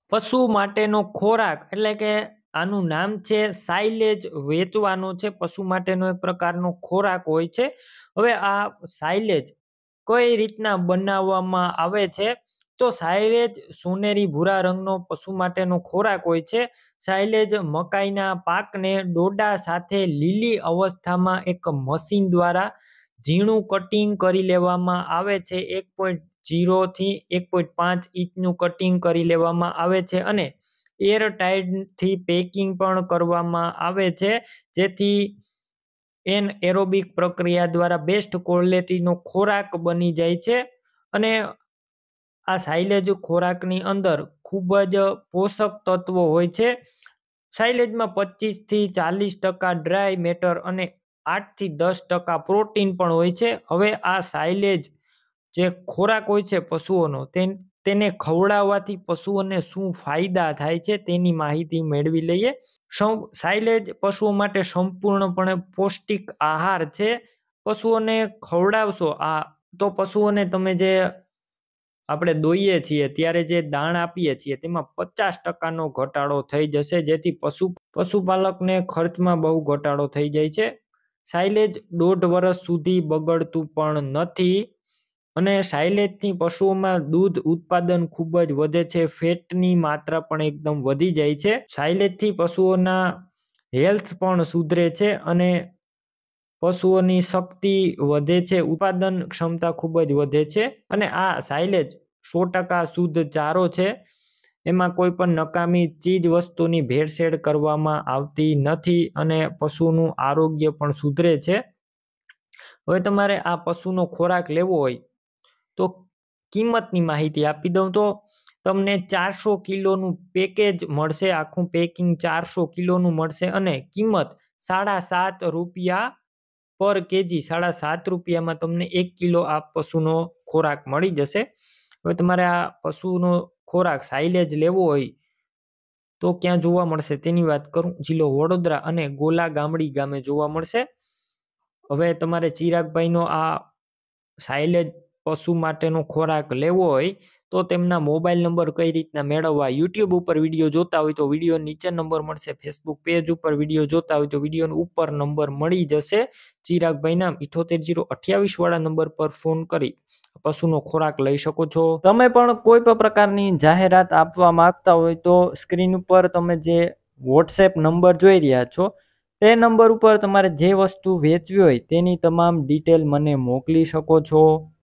પશુ માટેનો ખોરાક એટલે કે આનું નામ છે સાઇલેજ વેચવાનો છે. પશુ માટેનો એક પ્રકારનો ખોરાક હોય છે. હવે આ સાઇલેજ કઈ રીતના બનાવવામાં આવે છે? તો સાઇલેજ સોનેરી ભૂરા રંગનો પશુ માટેનો ખોરાક હોય છે. સાઇલેજ મકાઈના પાકને ડોડા સાથે લીલી અવસ્થામાં એક મશીન દ્વારા ઝીણું કટિંગ કરી લેવામાં આવે છે. 1.0 થી 1.5 ઇંચનું કટિંગ કરી લેવામાં આવે છે અને એર ટાઇટથી પેકિંગ પણ કરવામાં આવે છે, જેથી એરોબિક પ્રક્રિયા દ્વારા બેસ્ટ ક્વોલિટીનો ખોરાક બની જાય છે. અને આ સાઇલેજ ખોરાકની અંદર ખૂબ જ પોષક તત્વો હોય છે. સાઇલેજમાં 25 થી 40% ડ્રાય મેટર અને 8 થી 10% પ્રોટીન પણ હોય છે. હવે આ સાઇલેજ જે ખોરાક હોય છે પશુઓનો, તેને ખવડાવવાથી પશુઓને શું ફાયદા થાય છે તેની માહિતી મેળવી લઈએ. સાઇલેજ પશુઓ માટે સંપૂર્ણપણે પૌષ્ટિક આહાર છે. પશુઓને ખવડાવશો તો પશુઓને તમે જે આપણે દોઈએ છીએ ત્યારે જે દાણ આપીએ છીએ તેમાં 50% ઘટાડો થઈ જશે, જેથી પશુપાલકને ખર્ચમાં બહુ ઘટાડો થઈ જાય છે. સાઇલેજ 1.5 વર્ષ સુધી બગડતું પણ નથી અને સાઇલેજથી પશુઓમાં દૂધ ઉત્પાદન ખૂબ જ વધે છે. ફેટની માત્રા પણ એકદમ વધી જાય છે. સાઇલેજથી પશુઓના હેલ્થ પણ સુધરે છે અને પશુઓની શક્તિ વધે છે, ઉત્પાદન ક્ષમતા ખૂબ જ વધે છે. અને આ સાઇલેજ 100% શુદ્ધ ચારો છે. એમાં કોઈ પણ નકામી ચીજ વસ્તુની ભેળસેળ કરવામાં આવતી નથી અને પશુનું આરોગ્ય પણ સુધરે છે. હવે તમારે આ પશુનો ખોરાક લેવો હોય તો કિંમતની માહિતી આપી દઉં તો તમને 400 કિલોનું પેકેજ મળશે. આખું પેકિંગ 400 કિલોનું મળશે અને કિંમત ₹7.5 પર કેજી. ₹7.5 તમને 1 કિલો આ પશુનો ખોરાક મળી જશે. હવે તમારે આ પશુનો ખોરાક સાઇલેજ લેવો હોય તો ક્યાં જોવા મળશે તેની વાત કરું. જિલ્લો વડોદરા અને ગોલા ગામડી ગામે જોવા મળશે. હવે તમારે ચિરાગભાઈનો આ સાઇલેજ પશુ માટેનો ખોરાક લેવો હોય તો તેમના મોબાઈલ નંબર કઈ રીતના મેળવવા, યુટ્યુબ ઉપર વિડીયો જોતા હોય તો વિડીયો નીચે નંબર મળશે, ફેસબુક પેજ ઉપર વિડીયો જોતા હોય તો વિડીયો ઉપર નંબર મળી જશે. ચિરાગભાઈના 78 028 વાળા નંબર પર ફોન કરી પશુનો ખોરાક લઈ શકો છો. તમે પણ કોઈ પણ પ્રકારની જાહેરાત આપવા માંગતા હોય તો સ્ક્રીન ઉપર તમે જે વોટ્સએપ નંબર જોઈ રહ્યા છો તે નંબર ઉપર તમારે જે વસ્તુ વેચવી હોય તેની તમામ ડિટેલ મને મોકલી શકો છો.